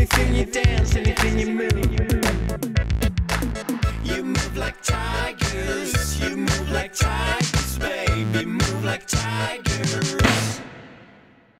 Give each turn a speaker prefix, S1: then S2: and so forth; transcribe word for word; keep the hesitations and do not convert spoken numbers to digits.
S1: anything you dance, anything you move. You move like tigers, you move like tigers, baby, move like tigers.